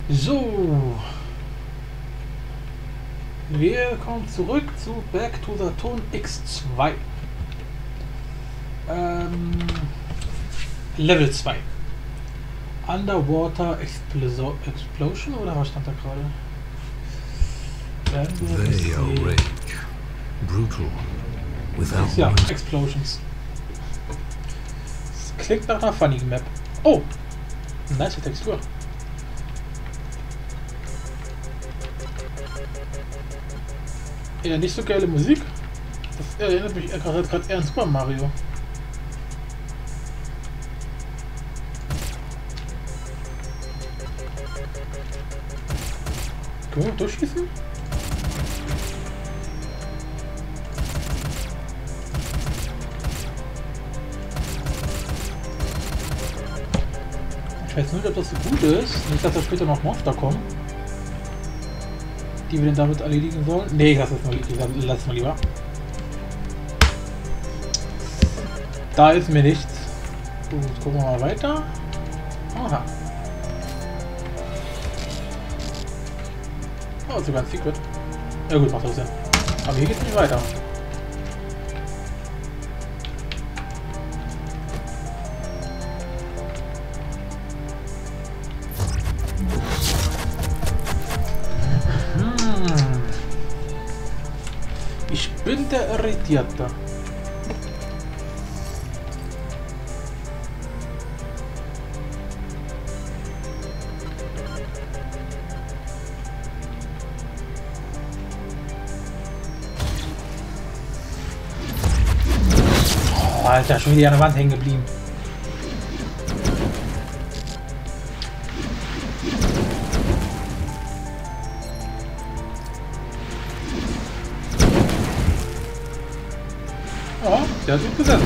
So, wir kommen zurück zu Back to Saturn X2. Level 2. Underwater Explosion, oder was stand da gerade? They are rage. Brutal. Without Ja, mercy. Explosions. Das klingt nach einer funny Map. Oh! Nice Textur. Ja, nicht so geile Musik. Das erinnert mich gerade eher an Super Mario. Können wir durchschießen? Ich weiß nicht, ob das so gut ist. Nicht, dass da später noch Monster kommen, die wir denn damit erledigen sollen. Nee, lass es mal lieber. Da ist mir nichts. Gut, gucken wir mal weiter. Aha. Oh, sogar ein Secret. Ja gut, macht auch Sinn. Aber hier geht's nicht weiter. Ich bin der Irritierte. Oh, Alter, schon wieder an der Wand hängen geblieben. Oh, der hat gut gesessen.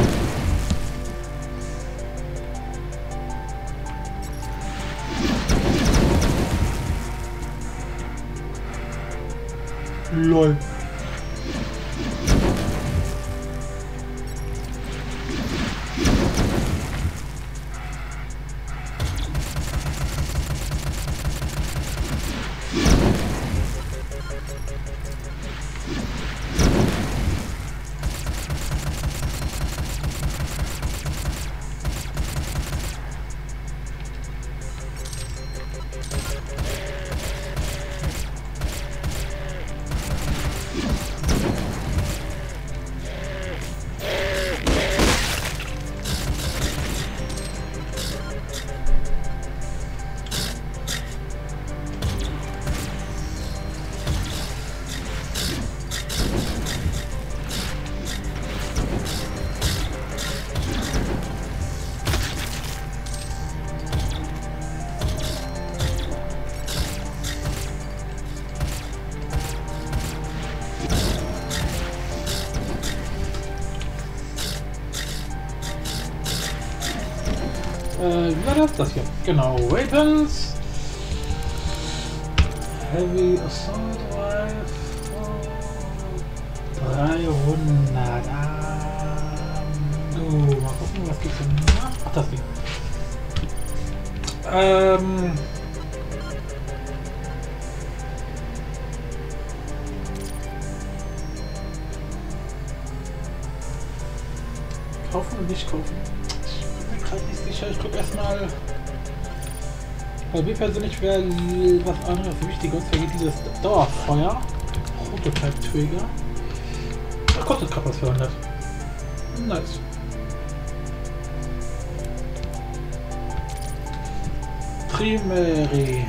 LOL. Wie war das hier? Genau, Weapons. Heavy Assault Rifle. 300. Mal gucken, was gibt's denn noch? Ach, das Ding. Kaufen und nicht kaufen. Ich bin mir gerade nicht sicher. Ich gucke erstmal. Bei mir persönlich wäre was anderes wichtiger. Und zwar geht dieses Dauerfeuer. Prototype-Träger. Das kostet gerade was für 100. Nice. Primary.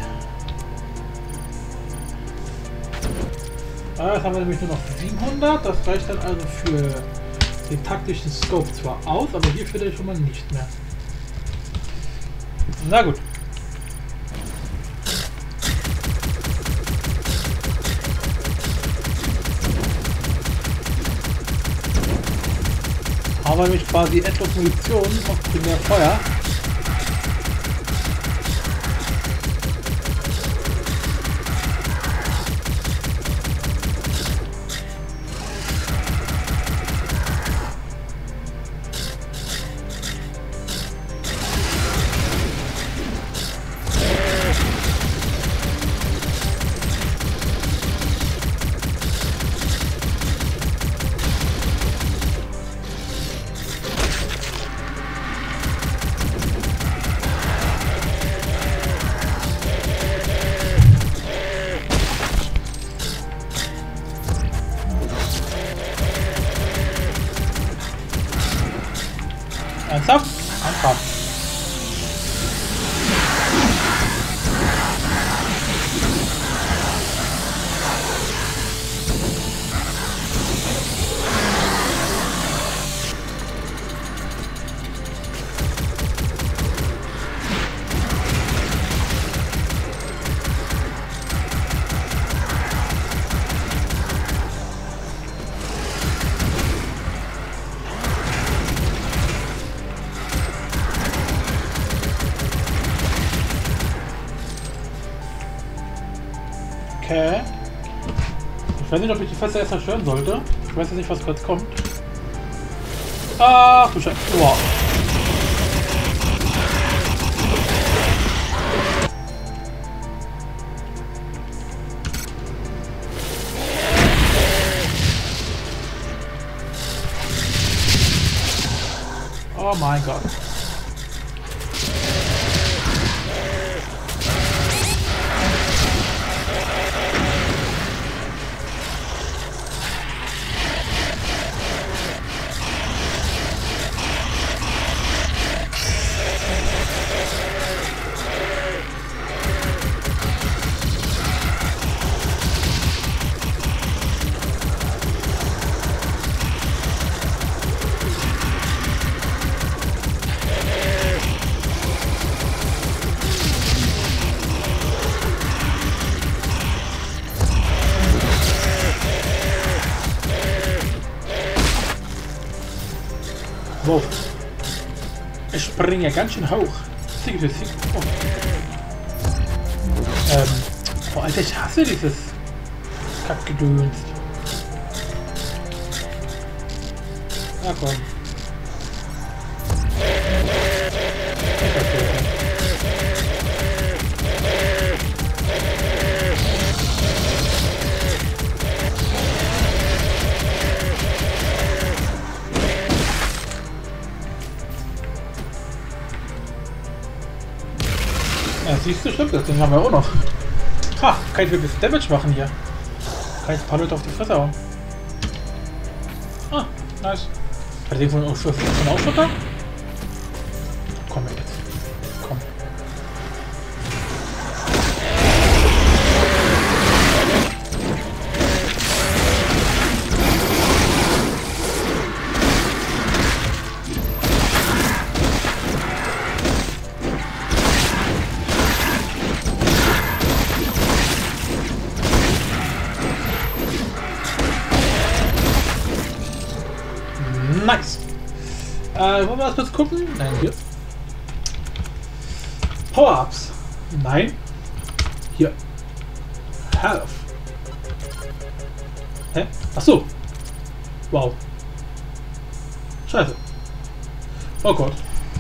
Jetzt haben wir nämlich nur noch 700. Das reicht dann also für den taktischen Scope zwar aus, aber hierfür schon mal nicht mehr. Na gut. Haben wir nämlich quasi etwas Munition auf Primärfeuer. Okay. Ich weiß nicht, ob ich die Fässer erst zerstören sollte. Ich weiß jetzt nicht, was kurz kommt. Ach du Scheiße. Wow. Oh mein Gott. Wow. Ich springe ja ganz schön hoch. Oh. Boah, Alter, ich hasse dieses Kackgedöns. Na komm. Ja, siehst du, stimmt, das Ding haben wir auch noch. Ha, kann ich wirklich Damage machen hier. Kann ich ein paar Leute auf die Fresse hauen. Ah, nice. Hat der von Ausschütter? Komm jetzt. Komm. Nice. Wollen wir das kurz gucken? Nein, hier. Power-Ups. Nein. Hier. Health. Hä? Achso. Wow. Scheiße. Oh Gott.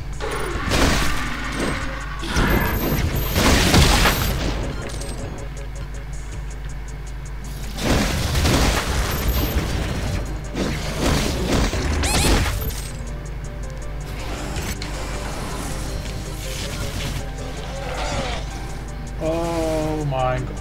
Oh mein Gott.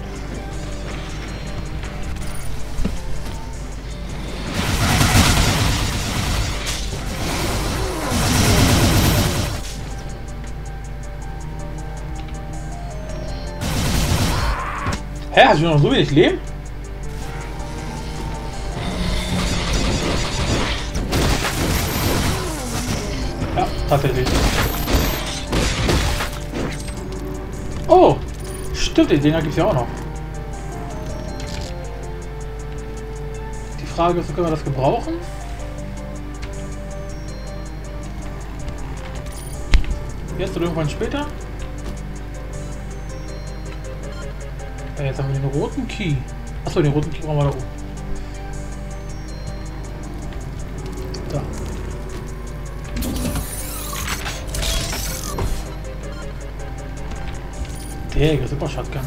Hä? Hast du noch so wenig Leben? Ja, tatsächlich. Oh! Stimmt, den gibt es ja auch noch. Die Frage ist, können wir das gebrauchen? Jetzt oder irgendwann später? Ja, jetzt haben wir den roten Key. Achso, den roten Key brauchen wir da oben. Da. Der super Shotgun.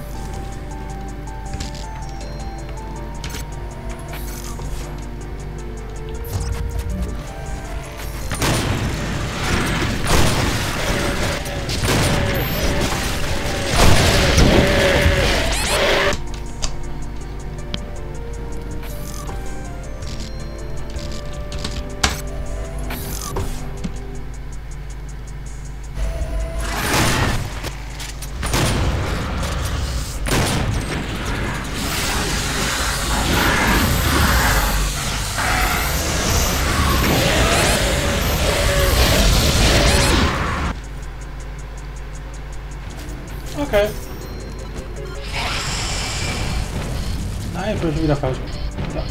Okay. Nein, ich bin schon wieder falsch. Ja.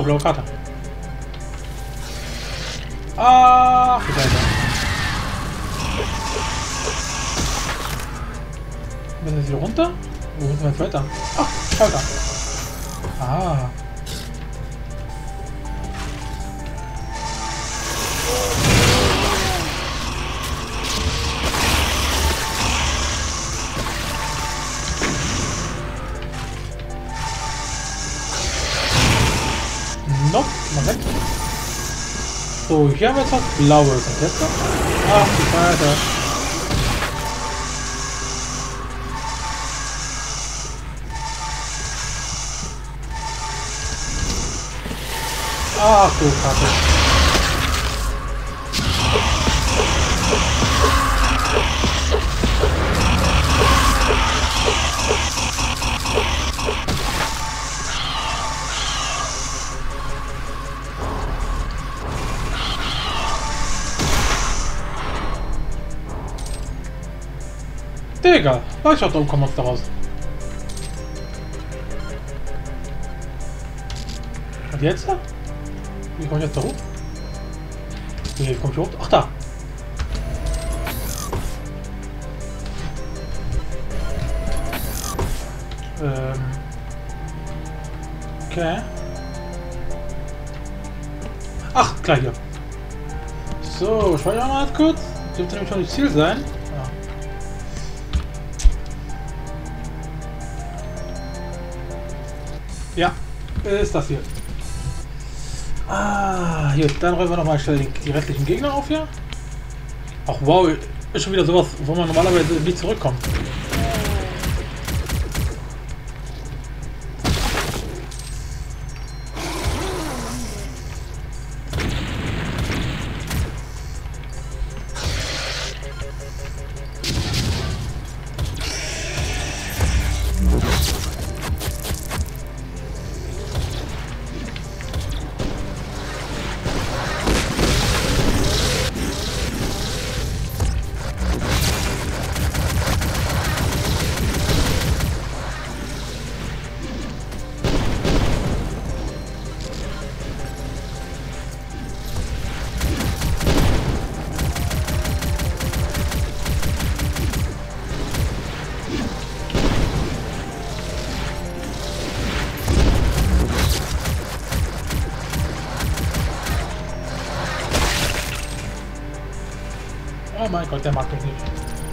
blaue Karte. Ach, du Scheiße. Müssen wir jetzt wieder runter? Wo müssen wir jetzt weiter? Ach, weiter. Ah. Nope, Moment. So, hier haben wir jetzt was Blaues. Und jetzt noch? Ach, die Scheiße. Ach du Kacke. Digga, weiß ich auch, da kommen wir uns da raus. Und jetzt? Wie komme ich jetzt da hoch? Wie komme ich hoch? Ach, da! Okay. Ach, klar hier. So, schau ich mal ganz kurz. Dürfte nämlich schon das Ziel sein. Ja, ist das hier. Ah, hier, dann räumen wir nochmal schnell die restlichen Gegner auf hier. Ach wow, ist schon wieder sowas, wo man normalerweise nicht zurückkommt. Oh mein Gott, der mag mich nicht.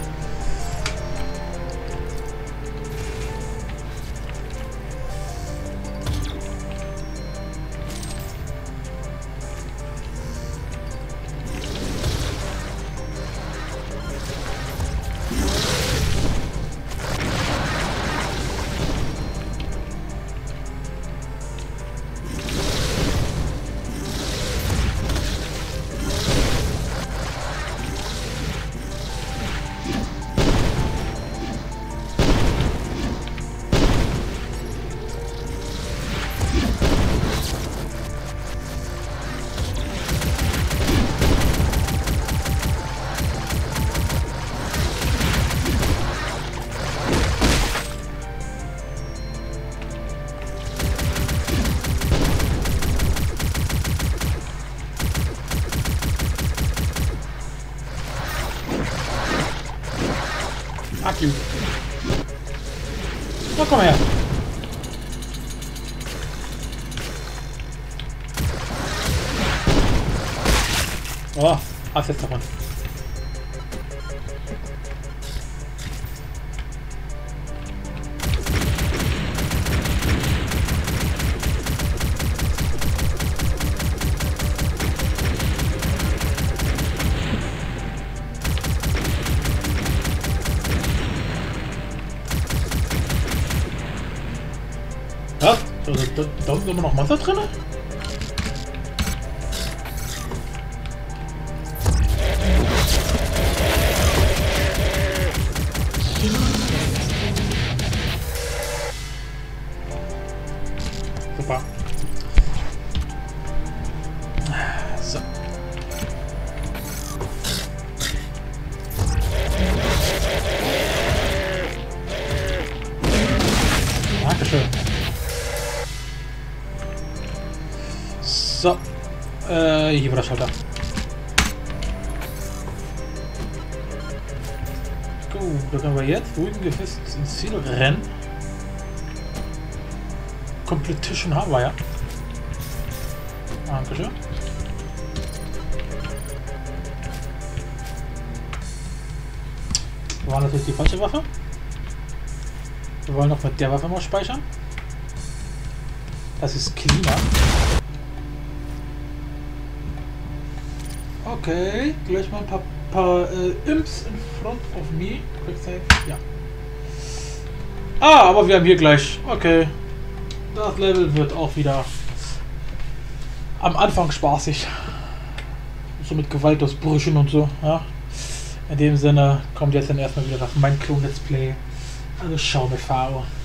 Akku. Na, komm her. Oh, hast jetzt davon. Was? Da sind immer noch Monster drin? Super. So. Dankeschön. So. Hier war der Schalter. Gut, da können wir jetzt ruhig gefasst ins Ziel rennen. Competition haben wir ja. Dankeschön. Das war natürlich die falsche Waffe. Wir wollen noch mit der Waffe mal speichern. Das ist cleaner. Okay, gleich mal ein paar Imps in front of me. Quick save, ja. Ah, aber wir haben hier gleich. Okay. Das Level wird auch wieder am Anfang spaßig. So mit Gewaltausbrüchen und so, ja. In dem Sinne kommt jetzt dann erstmal wieder das Mein Klon Let's Play. Also schau mir V.